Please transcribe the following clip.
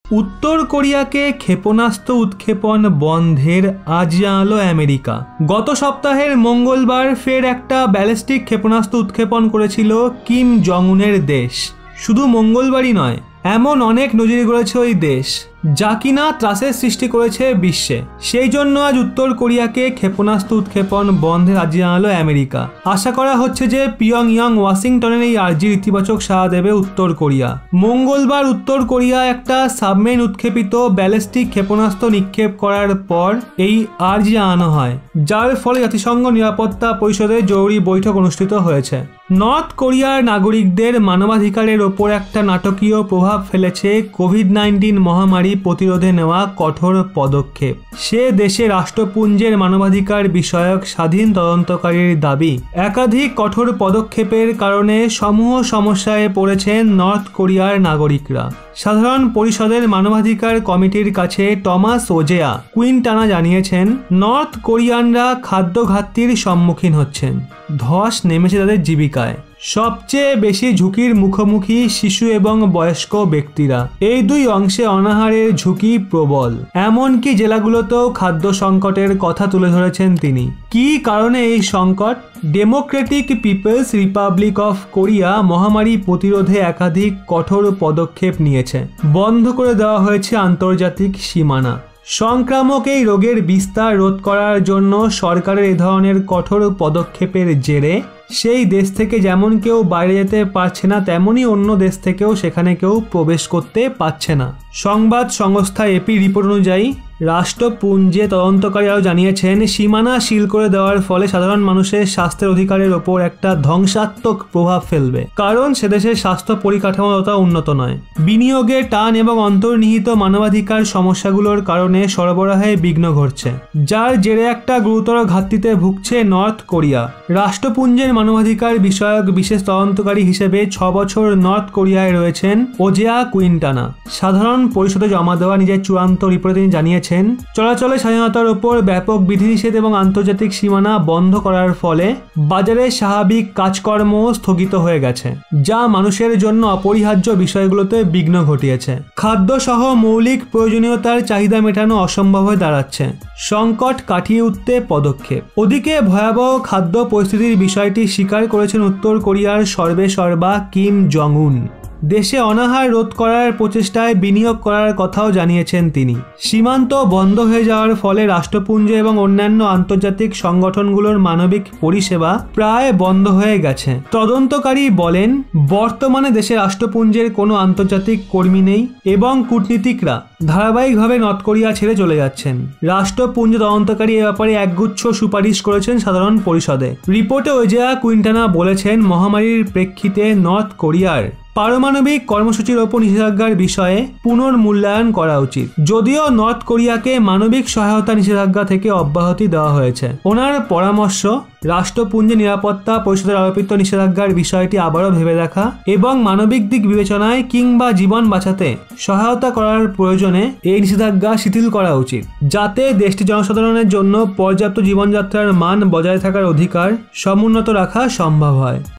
উত্তর কোরিয়াকে ক্ষেপণাস্ত্র উৎক্ষেপণ বন্ধের আজ জানালো আমেরিকা। গত সপ্তাহের মঙ্গলবার ফের একটা ব্যালিস্টিক ক্ষেপণাস্ত্র উৎক্ষেপণ করেছিল কিম জং উনের দেশ। শুধু মঙ্গলবারই নয়, এমন অনেক নজির গড়েছে ওই দেশ, যা কিনা ত্রাসের সৃষ্টি করেছে বিশ্বে। সেই জন্য আজ উত্তর কোরিয়াকে ক্ষেপণাস্ত্র উৎক্ষেপণ বন্ধের আর্জি জানালো আমেরিকা। আশা করা হচ্ছে যে পিয়ংইয়ং ওয়াশিংটনের এই আর্জির ইতিবাচক সাড়া দেবে উত্তর কোরিয়া। মঙ্গলবার উত্তর কোরিয়া একটা সাবমেরিন উৎক্ষেপিত ব্যালিস্টিক ক্ষেপণাস্ত্র নিক্ষেপ করার পর এই আর্জি জানানো হয়, যার ফলে জাতিসংঘ নিরাপত্তা পরিষদে জরুরি বৈঠক অনুষ্ঠিত হয়েছে। নর্থ কোরিয়ার নাগরিকদের মানবাধিকারের ওপর একটা নাটকীয় প্রভাব ফেলেছে কোভিড-19 মহামারী প্রতিরোধে নেওয়া কঠোর পদক্ষেপ। সে দেশে রাষ্ট্রপুঞ্জের মানবাধিকার বিষয়ক স্বাধীন তদন্তকারীর দাবি, একাধিক কঠোর পদক্ষেপের কারণে সমূহ সমস্যায় পড়েছেন নর্থ কোরিয়ার নাগরিকরা। সাধারণ পরিষদের মানবাধিকার কমিটির কাছে টমাস ওজেয়া কুইন্টানা জানিয়েছেন, নর্থ কোরিয়ানরা খাদ্য ঘাটতির সম্মুখীন হচ্ছেন। ধস নেমেছে তাদের জীবিকায়। সবচেয়ে বেশি ঝুঁকির মুখোমুখি শিশু এবং বয়স্ক ব্যক্তিরা। এই দুই অংশে অনাহারের ঝুঁকি প্রবল। এমনকি জেলাগুলোতেও খাদ্য সংকটের কথা তুলে ধরেছেন তিনি। কী কারণে এই সংকট? Democratic people's republic of Korea মহামারী প্রতিরোধে একাধিক কঠোর পদক্ষেপ নিয়েছে। বন্ধ করে দেওয়া হয়েছে আন্তর্জাতিক সীমানা। সংক্রামক এই রোগের বিস্তার রোধ করার জন্য সরকারের এ ধরনের কঠোর পদক্ষেপের জেরে সেই দেশ থেকে যেমন কেউ বাইরে যেতে পারছে না, তেমনি অন্য দেশ থেকেও সেখানে কেউ প্রবেশ করতে পারছে না। সংবাদ সংস্থা এপি রিপোর্ট অনুযায়ী রাষ্ট্রপুঞ্জে তদন্তকারীরাও জানিয়েছেন, সীমানা সিল করে দেওয়ার ফলে সাধারণ মানুষের স্বাস্থ্যের অধিকারের ওপর একটা ধ্বংসাত্মক প্রভাব ফেলবে, কারণ সে দেশের স্বাস্থ্য পরিকাঠামো ততটা উন্নত নয়। বিনিয়োগের টান এবং অন্তর্নিহিত মানবাধিকার সমস্যাগুলোর কারণে সরবরাহে বিঘ্ন ঘটছে, যার জেরে একটা গুরুতর ঘাটতিতে ভুগছে নর্থ কোরিয়া। রাষ্ট্রপুঞ্জের মানবাধিকার বিষয়ক বিশেষ তদন্তকারী হিসেবে 6 বছর নর্থ কোরিয়ায় রয়েছেন ওজেয়া কুইন্টানা। সাধারণ পরিষদে জমা দেওয়া নিজের চূড়ান্ত রিপোর্টে তিনি জানিয়েছেন, চলাচলে স্বাধীনতার উপর ব্যাপক বিধিনিষেধ এবং আন্তর্জাতিক সীমানা বন্ধ করার ফলে বাজারে স্বাভাবিক কাজকর্ম স্থগিত হয়ে গেছে, যা মানুষের জন্য অপরিহার্য বিষয়গুলোতে বিঘ্ন ঘটিয়েছে। খাদ্য সহ মৌলিক প্রয়োজনীয়তার চাহিদা মেটানো অসম্ভব হয়ে দাঁড়াচ্ছে। সংকট কাটিয়ে উঠতে পদক্ষেপ। ওদিকে ভয়াবহ খাদ্য পরিস্থিতির বিষয়টি স্বীকার করেছেন উত্তর কোরিয়ার সর্বেসর্বা কিম জং উন। দেশে অনাহার রোধ করার প্রচেষ্টায় বিনিয়োগ করার কথাও জানিয়েছেন তিনি। সীমান্ত বন্ধ হয়ে যাওয়ার ফলে রাষ্ট্রপুঞ্জ এবং অন্যান্য আন্তর্জাতিক সংগঠনগুলোর মানবিক পরিষেবা প্রায় বন্ধ হয়ে গেছে। তদন্তকারী বলেন, বর্তমানে দেশে রাষ্ট্রপুঞ্জের কোনো আন্তর্জাতিক কর্মী নেই এবং কূটনীতিকরা ধারাবাহিকভাবে নর্থ কোরিয়া ছেড়ে চলে যাচ্ছেন। রাষ্ট্রপুঞ্জ তদন্তকারী এ ব্যাপারে একগুচ্ছ সুপারিশ করেছেন সাধারণ পরিষদে। রিপোর্টে ওজেয়া কুইন্টানা বলেছেন, মহামারীর প্রেক্ষিতে নর্থ কোরিয়ার পারমাণবিক কর্মসূচির ওপর নিষেধাজ্ঞার বিষয়ে পুনর্মূল্যায়ন করা উচিত। যদিও নর্থ কোরিয়াকে মানবিক সহায়তা নিষেধাজ্ঞা থেকে অব্যাহতি দেওয়া হয়েছে। ওনার পরামর্শ, রাষ্ট্রপুঞ্জে নিরাপত্তা পরিষদের আরোপিত নিষেধাজ্ঞার বিষয়টি আবারও ভেবে দেখা এবং মানবিক দিক বিবেচনায় কিংবা জীবন বাঁচাতে সহায়তা করার প্রয়োজনে এই নিষেধাজ্ঞা শিথিল করা উচিত, যাতে দেশটি জনসাধারণের জন্য পর্যাপ্ত জীবনযাত্রার মান বজায় থাকার অধিকার সমুন্নত রাখা সম্ভব হয়।